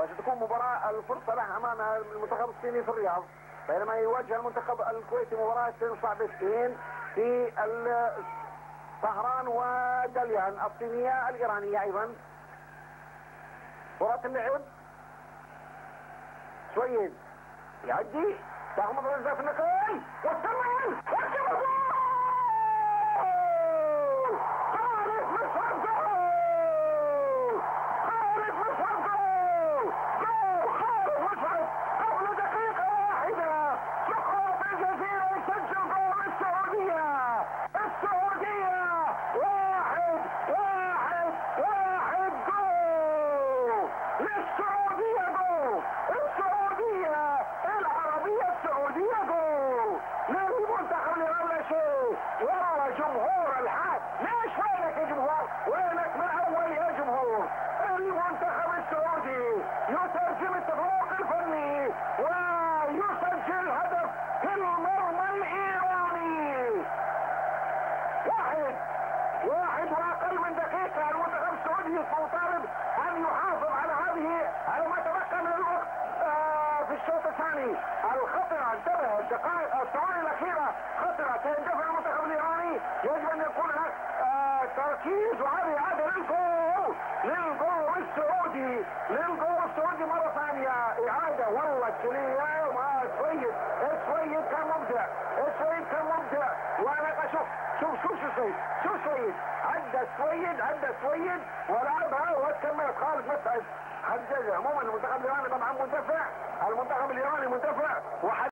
وستكون مباراة الفرصة له أمام المنتخب الصيني في الرياض، بينما يواجه المنتخب الكويتي مباراة صعبتين في طهران ودليان الصينية الإيرانية أيضا. كرة اللعب، سويد يعدي تغمض رزق في النقل والثمن يترجم التفوق الفني ويسجل هدف في المرمى الايراني. واحد واقل من دقيقة. المنتخب السعودي مطالب ان يحافظ على ما تبقى من الوقت في الشوط الثاني. الخطرة انتبه، الدقائق الثواني الاخيرة خطرة سيندفع المنتخب الايراني. يجب ان يكون هناك تركيز، وهذه عادة للجول السعودي مرة ثانية. إعادة والله السلية ما سويد كان مبدع. وأنا شوف سويد عدى سويد ولعبها وكملت خالد مسعد حجز. عموما المنتخب الإيراني طبعا مندفع، المنتخب الإيراني مندفع